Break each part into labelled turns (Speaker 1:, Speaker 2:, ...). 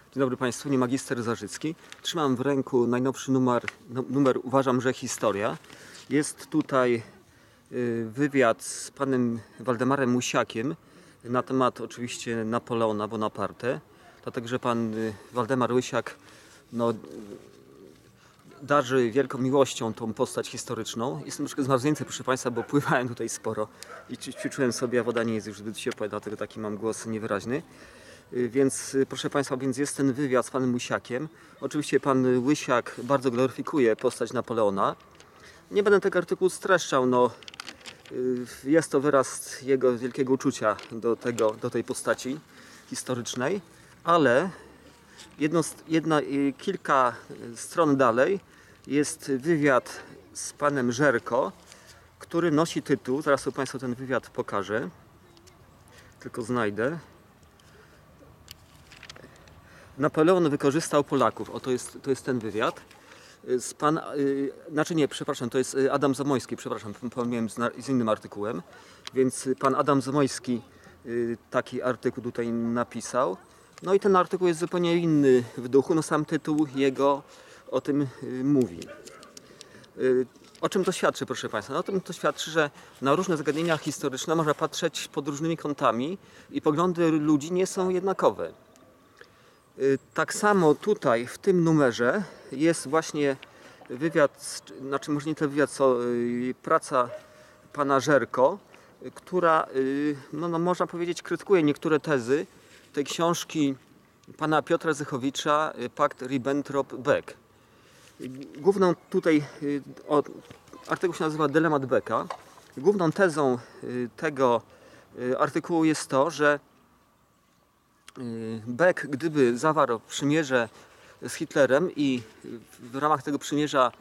Speaker 1: Dzień dobry Państwu, nie magister Zarzycki. Trzymam w ręku najnowszy numer Uważam, że historia. Jest tutaj wywiad z panem Waldemarem Musiakiem na temat oczywiście Napoleona Bonaparte. Dlatego, że pan Waldemar Łysiak darzy wielką miłością tą postać historyczną. Jestem troszkę zmarznięty, proszę Państwa, bo pływałem tutaj sporo i ćwiczyłem sobie, a woda nie jest już zbyt ciepła, dlatego taki mam głos niewyraźny. Więc proszę Państwa, jest ten wywiad z panem Musiakiem. Oczywiście pan Łysiak bardzo gloryfikuje postać Napoleona. Nie będę tego artykułu streszczał, jest to wyraz jego wielkiego uczucia do tej postaci historycznej, ale kilka stron dalej jest wywiad z panem Żerko, który nosi tytuł, zaraz tu Państwu ten wywiad pokażę, tylko znajdę. Napoleon wykorzystał Polaków. O, to jest ten wywiad. To jest Adam Zamoyski, przepraszam, pomyliłem z innym artykułem. Więc pan Adam Zamoyski taki artykuł tutaj napisał. No i ten artykuł jest zupełnie inny w duchu, sam tytuł jego o tym mówi. O czym to świadczy, proszę Państwa? O tym to świadczy, że na różne zagadnienia historyczne można patrzeć pod różnymi kątami i poglądy ludzi nie są jednakowe. Tak samo tutaj w tym numerze jest właśnie wywiad, może nie ten wywiad, co praca pana Żerko, która można powiedzieć krytykuje niektóre tezy tej książki pana Piotra Zychowicza Pakt Ribbentrop-Beck. Główną tutaj, artykuł się nazywa Dylemat Becka. Główną tezą tego artykułu jest to, że Beck, gdyby zawarł przymierze z Hitlerem i w ramach tego przymierza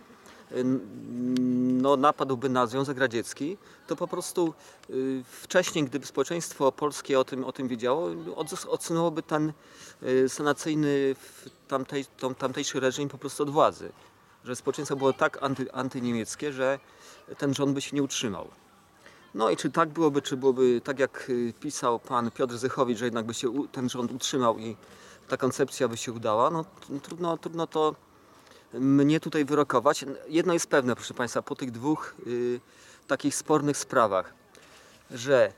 Speaker 1: napadłby na Związek Radziecki, to po prostu wcześniej, gdyby społeczeństwo polskie o tym wiedziało, odsunęłoby ten sanacyjny tamtejszy reżim po prostu od władzy. Że społeczeństwo było tak antyniemieckie, że ten rząd by się nie utrzymał. No i czy tak byłoby, czy byłoby tak, jak pisał pan Piotr Zychowicz, że jednak by się ten rząd utrzymał i ta koncepcja by się udała, trudno to mnie tutaj wyrokować. Jedno jest pewne, proszę Państwa, po tych dwóch takich spornych sprawach, że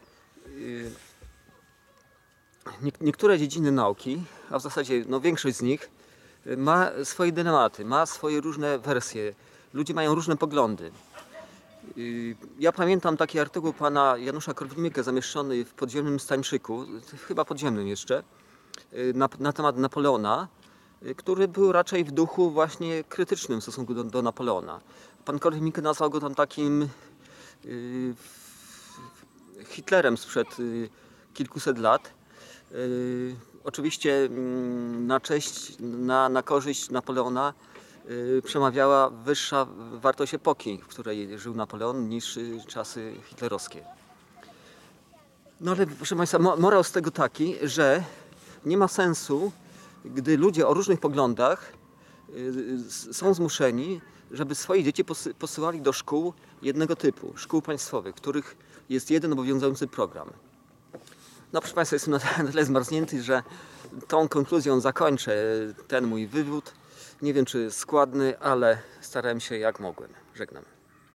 Speaker 1: niektóre dziedziny nauki, a w zasadzie większość z nich ma swoje dylematy, ma swoje różne wersje. Ludzie mają różne poglądy. Ja pamiętam taki artykuł pana Janusza Korwin-Mikkego zamieszczony w podziemnym Stańczyku, chyba podziemnym jeszcze, na temat Napoleona, który był raczej w duchu właśnie krytycznym w stosunku do Napoleona. Pan Korwin-Mikke nazwał go tam takim Hitlerem sprzed kilkuset lat. Oczywiście na korzyść Napoleona przemawiała wyższa wartość epoki, w której żył Napoleon, niż czasy hitlerowskie. No ale proszę Państwa, morał z tego taki, że nie ma sensu, gdy ludzie o różnych poglądach są zmuszeni, żeby swoje dzieci posyłali do szkół jednego typu, szkół państwowych, w których jest jeden obowiązujący program. No proszę Państwa, jestem na tyle zmarznięty, że tą konkluzją zakończę ten mój wywód. Nie wiem, czy składny, ale starałem się jak mogłem. Żegnam.